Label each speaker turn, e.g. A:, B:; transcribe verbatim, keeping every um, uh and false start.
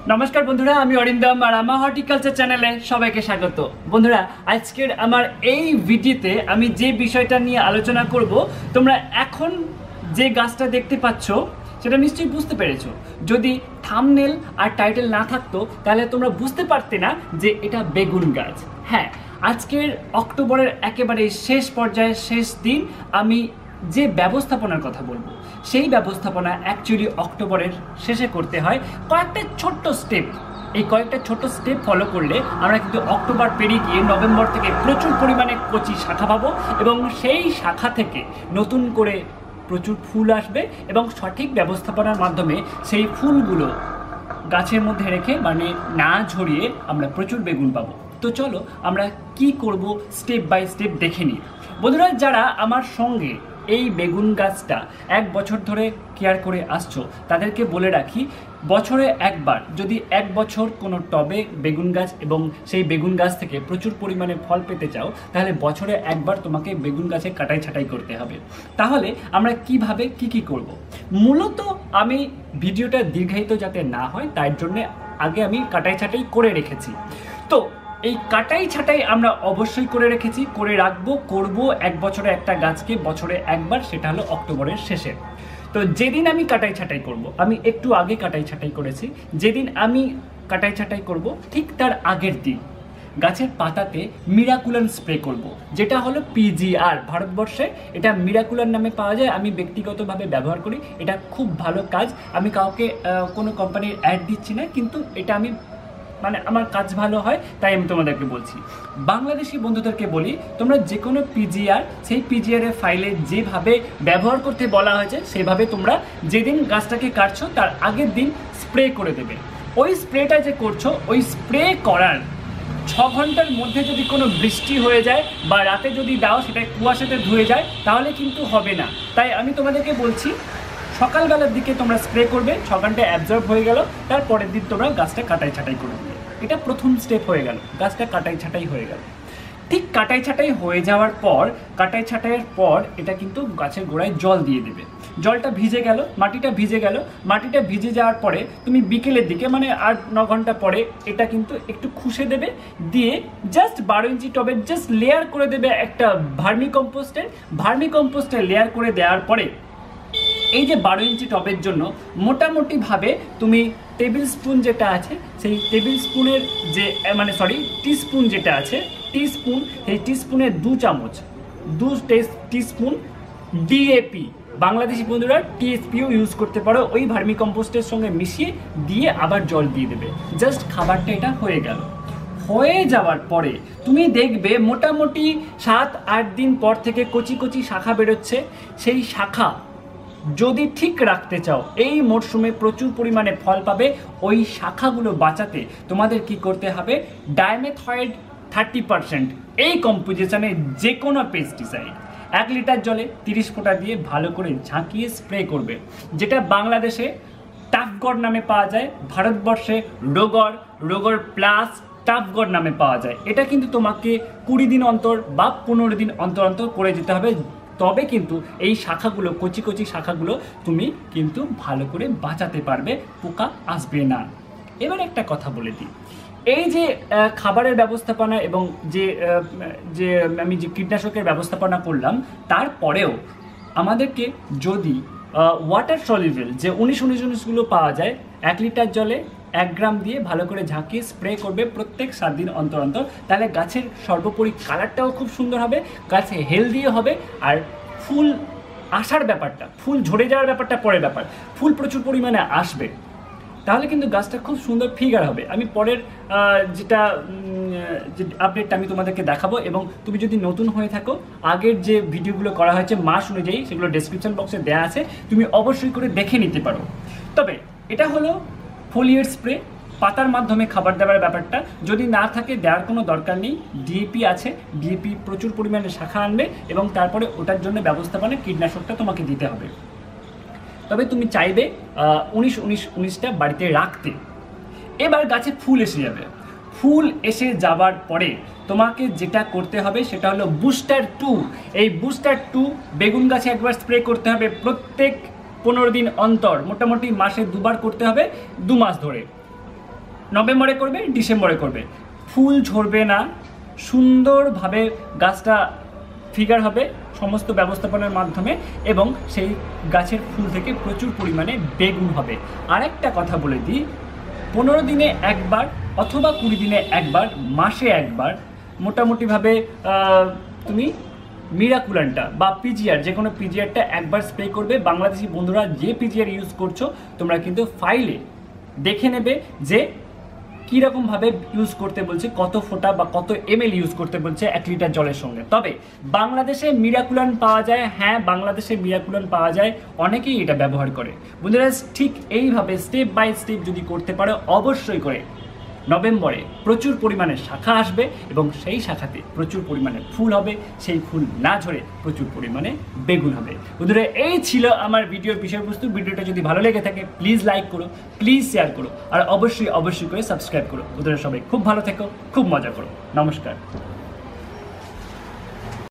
A: নমস্কার বন্ধুরা, আমি অরিন্দম আর আমার হর্টিকালচার চ্যানেলে সবাইকে স্বাগত। বন্ধুরা, আজকের আমার এই ভিডিওতে আমি যে বিষয়টা নিয়ে আলোচনা করব, তোমরা এখন যে গাছটা দেখতে পাচ্ছ সেটা নিশ্চয়ই বুঝতে পেরেছো। যদি থাম্বনেল আর টাইটেল না থাকতো তাহলে তোমরা বুঝতে পারতে না যে এটা বেগুন গাছ। হ্যাঁ, আজকের অক্টোবরের একেবারে শেষ পর্যায়ে শেষ দিন আমি যে ব্যবস্থাপনার কথা বলবো, সেই ব্যবস্থাপনা অ্যাকচুয়ালি অক্টোবরের শেষে করতে হয় কয়েকটা ছোট্ট স্টেপ। এই কয়েকটা ছোট্ট স্টেপ ফলো করলে আমরা কিন্তু অক্টোবর পেরিয়ে গিয়ে নভেম্বর থেকে প্রচুর পরিমাণে কচি শাখা পাবো এবং সেই শাখা থেকে নতুন করে প্রচুর ফুল আসবে এবং সঠিক ব্যবস্থাপনার মাধ্যমে সেই ফুলগুলো গাছের মধ্যে রেখে মানে না ঝরিয়ে আমরা প্রচুর বেগুন পাবো। তো চলো আমরা কি করব স্টেপ বাই স্টেপ দেখে নিই। বন্ধুরা, যারা আমার সঙ্গে এই বেগুন গাছটা এক বছর ধরে কেয়ার করে আসছো তাদেরকে বলে রাখি, বছরে একবার যদি এক বছর কোনো টবে বেগুন গাছ এবং সেই বেগুন গাছ থেকে প্রচুর পরিমাণে ফল পেতে চাও তাহলে বছরে একবার তোমাকে বেগুন গাছে কাটাই ছাঁটাই করতে হবে। তাহলে আমরা কিভাবে কি কি করব, মূলত আমি ভিডিওটা দীর্ঘায়িত যাতে না হয় তাই জন্যে আগে আমি কাটাই ছাঁটাই করে রেখেছি। তো এই কাটাই ছাটাই আমরা অবশ্যই করে রেখেছি, করে রাখবো, করব এক বছরে একটা গাছকে বছরে একবার, সেটা হলো অক্টোবরের শেষে। তো যেদিন আমি কাটাই ছাটাই করব, আমি একটু আগে কাটাই ছাটাই করেছি, যেদিন আমি কাটাই ছাটাই করব ঠিক তার আগের দিন গাছের পাতাতে মিরাকুলান স্প্রে করব, যেটা হলো পিজিআর। ভারতবর্ষে এটা মিরাকুলান নামে পাওয়া যায়, আমি ব্যক্তিগতভাবে ব্যবহার করি। এটা খুব ভালো কাজ, আমি কাউকে কোনো কোম্পানির অ্যাড দিচ্ছি না, কিন্তু এটা আমি মানে আমার কাজ ভালো হয় তাই আমি তোমাদেরকে বলছি। বাংলাদেশি বন্ধুদেরকে বলি, তোমরা যে কোনো পিজিআর সেই পিজিআর এর ফাইলে যেভাবে ব্যবহার করতে বলা হয়েছে সেভাবে তোমরা যেদিন গাছটাকে কাটছো তার আগের দিন স্প্রে করে দেবে। ওই স্প্রেটা যে করছো, ওই স্প্রে করার ছ ঘন্টার মধ্যে যদি কোনো বৃষ্টি হয়ে যায় বা রাতে যদি দাও সেটা কুয়াশাতে ধুয়ে যায় তাহলে কিন্তু হবে না। তাই আমি তোমাদেরকে বলছি, সকালবেলার দিকে তোমরা স্প্রে করবে, ছ ঘন্টায় অ্যাবজর্ব হয়ে গেল, তারপরের দিন তোমরা গাছটা কাটাই ছাটাই করে দেবে। এটা প্রথম স্টেপ হয়ে গেল, গাছটা কাটাই ছাটাই হয়ে গেল। ঠিক কাটাই ছাটাই হয়ে যাওয়ার পর, কাটাই ছাটাইয়ের পর এটা কিন্তু গাছের গোড়ায় জল দিয়ে দেবে। জলটা ভিজে গেল, মাটিটা ভিজে গেল, মাটিটা ভিজে যাওয়ার পরে তুমি বিকেলের দিকে মানে আট ন ঘন্টা পরে এটা কিন্তু একটু খুশে দেবে, দিয়ে জাস্ট বারো ইঞ্চি টবে জাস্ট লেয়ার করে দেবে একটা ভার্মি কম্পোস্টের। ভার্মি কম্পোস্টের লেয়ার করে দেওয়ার পরে এই যে বারো ইঞ্চি টবের জন্য মোটামুটিভাবে তুমি টেবিল স্পুন যেটা আছে সেই টেবিল স্পুনের যে মানে সরি টি স্পুন যেটা আছে, টি স্পুন সেই টি স্পুনের দু চামচ দু টি স্পুন ডিএপি, বাংলাদেশি বন্ধুরা টিএসপিও ইউজ করতে পারো, ওই ভার্মি কম্পোস্টের সঙ্গে মিশিয়ে দিয়ে আবার জল দিয়ে দেবে। জাস্ট খাবারটা এটা হয়ে গেল। হয়ে যাওয়ার পরে তুমি দেখবে মোটামুটি সাত আট দিন পর থেকে কচি কচি শাখা বেরোচ্ছে। সেই শাখা যদি ঠিক রাখতে চাও, এই মরশুমে প্রচুর পরিমাণে ফল পাবে, ওই শাখাগুলো বাঁচাতে তোমাদের কি করতে হবে, ডাইমেথয়েড থার্টি পার্সেন্ট এই কম্পোজিশনে যে কোনো পেস্টিসাইড এক লিটার জলে তিরিশ ফোঁটা দিয়ে ভালো করে ঝাঁকিয়ে স্প্রে করবে, যেটা বাংলাদেশে টাফগড় নামে পাওয়া যায়, ভারতবর্ষে রোগর রোগর প্লাস টাফগড় নামে পাওয়া যায়। এটা কিন্তু তোমাকে কুড়ি দিন অন্তর বা পনেরো দিন অন্তর অন্তর করে যেতে হবে, তবে কিন্তু এই শাখাগুলো কচি কচি শাখাগুলো তুমি কিন্তু ভালো করে বাঁচাতে পারবে, পোকা আসবে না। এবার একটা কথা বলে দিই, এই যে খাবারের ব্যবস্থাপনা এবং যে যে আমি যে কীটনাশকের ব্যবস্থাপনা করলাম, তারপরেও আমাদেরকে যদি ওয়াটার সলিউবল যে উনিশ উনিশ উনিশগুলো পাওয়া যায়, এক লিটার জলে এক গ্রাম দিয়ে ভালো করে ঝাঁকিয়ে স্প্রে করবে প্রত্যেক সাত দিন অন্তর অন্তর, তাহলে গাছের সর্বোপরি কালারটাও খুব সুন্দর হবে, গাছে হেলদিও হবে, আর ফুল আসার ব্যাপারটা, ফুল ঝরে যাওয়ার ব্যাপারটা পরের ব্যাপার, ফুল প্রচুর পরিমাণে আসবে, তাহলে কিন্তু গাছটা খুব সুন্দর ফিগার হবে। আমি পরের যেটা যে আপডেটটা আমি তোমাদেরকে দেখাবো, এবং তুমি যদি নতুন হয়ে থাকো আগের যে ভিডিওগুলো করা হয়েছে মাস অনুযায়ী সেগুলো ডেসক্রিপশন বক্সে দেওয়া আছে, তুমি অবশ্যই করে দেখে নিতে পারো। তবে এটা হলো ফোলিয়েট স্প্রে, পাতার মাধ্যমে খাবার দেওয়ার ব্যাপারটা যদি না থাকে দেওয়ার কোনো দরকার নেই, ডিএপি আছে, ডিএপি প্রচুর পরিমাণে শাখা আনবে এবং তারপরে ওটার জন্য ব্যবস্থাপনা কীটনাশকটা তোমাকে দিতে হবে। তবে তুমি চাইবে উনিশ উনিশ উনিশটা বাড়িতে রাখতে। এবার গাছে ফুল এসে যাবে, ফুল এসে যাবার পরে তোমাকে যেটা করতে হবে সেটা হলো বুস্টার টু। এই বুস্টার টু বেগুন গাছে একবার স্প্রে করতে হবে প্রত্যেক পনেরো দিন অন্তর, মোটামুটি মাসে দুবার করতে হবে, দু মাস ধরে। নভেম্বরে করবে, ডিসেম্বরে করবে, ফুল ঝরবে না, সুন্দরভাবে গাছটা ফিগার হবে সমস্ত ব্যবস্থাপনার মাধ্যমে, এবং সেই গাছের ফুল থেকে প্রচুর পরিমাণে বেগুন হবে। আরেকটা কথা বলে দিই, পনেরো দিনে একবার অথবা কুড়ি দিনে একবার, মাসে একবার মোটামুটিভাবে তুমি মিরাকুলানটা বা পিজিআর, যে কোনো পিজিআরটা একবার স্প্রে করবে। বাংলাদেশি বন্ধুরা যে পিজিআর ইউজ করছো তোমরা কিন্তু ফাইলে দেখে নেবে যে কীরকমভাবে ইউজ করতে বলছে, কত ফোঁটা বা কত এমএল ইউজ করতে বলছে এক লিটার জলের সঙ্গে। তবে বাংলাদেশে মিরাকুলান পাওয়া যায়, হ্যাঁ বাংলাদেশে মিরাকুলান পাওয়া যায়, অনেকেই এটা ব্যবহার করে। বন্ধুরা ঠিক এইভাবে স্টেপ বাই স্টেপ যদি করতে পারো, অবশ্যই করে নভেম্বরে প্রচুর পরিমাণে শাখা আসবে এবং সেই শাখাতে প্রচুর পরিমাণে ফুল হবে, সেই ফুল না ঝরে প্রচুর পরিমাণে বেগুন হবে। বন্ধুরা এই ছিল আমার ভিডিওর বিষয়বস্তু। ভিডিওটা যদি ভালো লেগে থাকে প্লিজ লাইক করো, প্লিজ শেয়ার করো, আর অবশ্যই অবশ্যই করে সাবস্ক্রাইব করো। বন্ধুরা সবাই খুব ভালো থেকো, খুব মজা করো। নমস্কার।